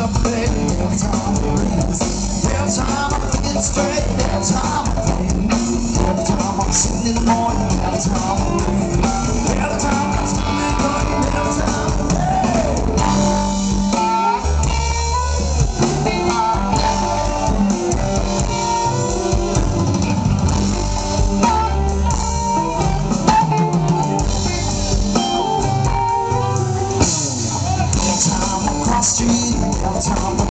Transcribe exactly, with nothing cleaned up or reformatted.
the play. Every time I breathe, every time I get straight, every time I play, every time I'm sitting in the morning, every time I breathe, every time I'm sitting in the morning, every time I play. Every time I cross the street, every time I